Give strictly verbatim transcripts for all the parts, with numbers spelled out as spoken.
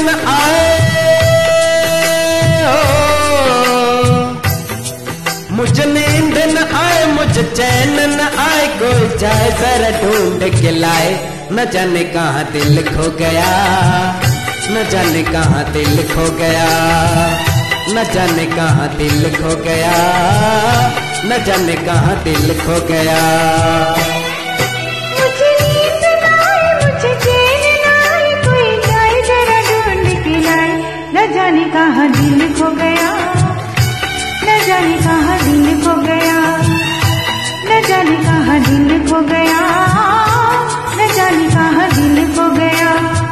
न आए हो, मुझे नींद न आए, मुझे चैन न आए, कोई जाए जरा ढूंढ के लाए। न जाने कहाँ दिल खो गया, न जाने कहाँ दिल खो गया, न जाने कहाँ दिल खो गया, न जाने कहाँ दिल खो गया। मुझे नींद न आए, मुझे चैन न आए, कोई जाए जरा ढूंढ के लाए। न जाने कहाँ दिल खो गया, न जाने कहाँ दिल खो गया, न जाने कहाँ दिल खो गया, न जाने कहाँ दिल खो गया।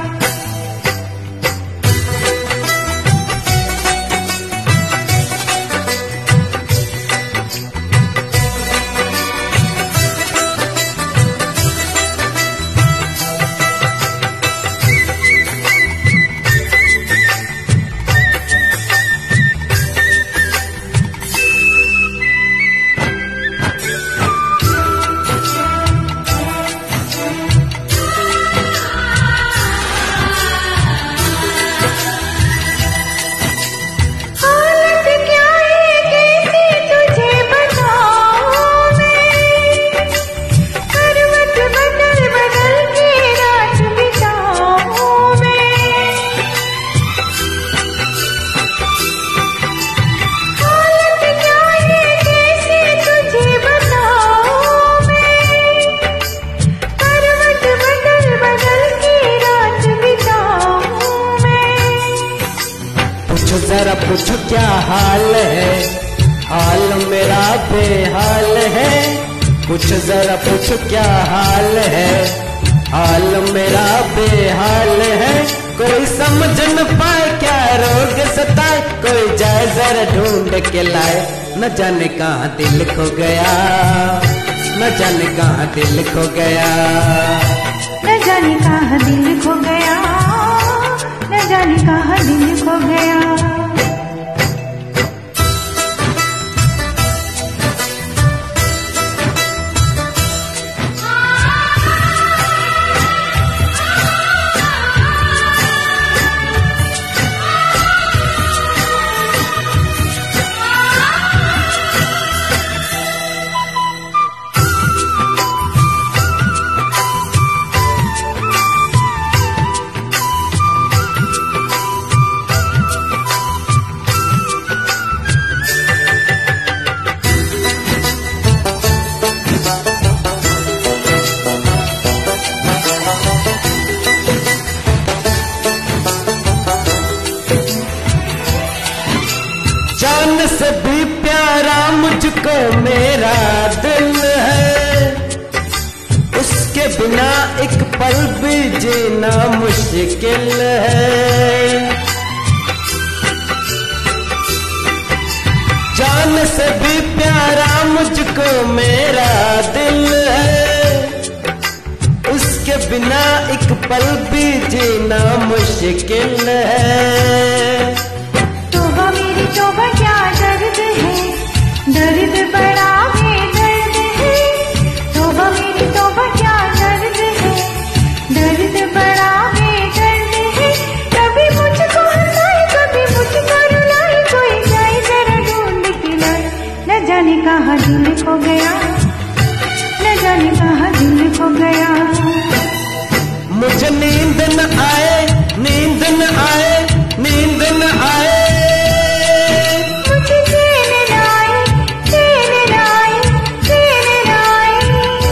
जरा पूछो क्या हाल है, हाल मेरा बेहाल है। पूछो जरा पूछो क्या हाल है, हाल मेरा बेहाल है। कोई समझ न पाए क्या रोग सताए, कोई जाए जरा ढूंढ के लाए। न जाने कहाँ दिल खो गया, न जाने कहाँ दिल खो गया, न जाने कहाँ दिल खो गया, न जाने कहाँ दिल खो गया। जान से भी प्यारा मुझको मेरा दिल है, उसके बिना एक पल भी जीना मुश्किल है। जान से भी प्यारा मुझको मेरा दिल है, उसके बिना एक पल भी जीना मुश्किल है। तोबा मेरी तोबा क्या दर्द है, दर्द बड़ा है दर्द है। तोबा मेरी तोबा क्या दर्द है, दर्द बड़ा है दर्द है। कभी मुझको हंसाए, कभी मुझको रुलाए, कोई जाए जरा ढूंढ के लाए। न जाने कहाँ दिल खो गया, न जाने कहाँ दिल खो गया। मुझे नींद न आए, नींद न आए, नींद न आए। मुझे चैन न आए, चैन न आए, चैन न आए।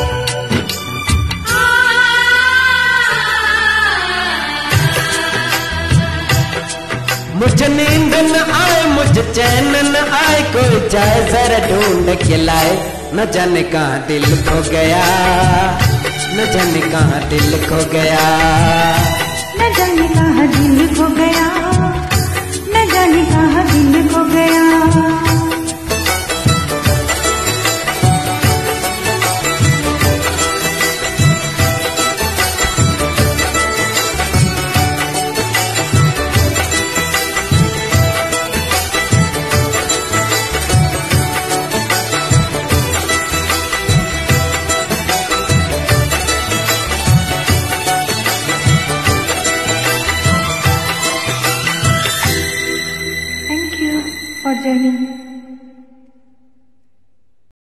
मुझे नींद न आए, मुझे चैन न आए, कोई जाए जरा ढूंढ के लाए। न जाने कहाँ दिल खो गया, न जाने कहाँ दिल खो गया, न जाने कहाँ दिल खो गया, न जाने कहाँ दिल खो गया। और जय हिंद।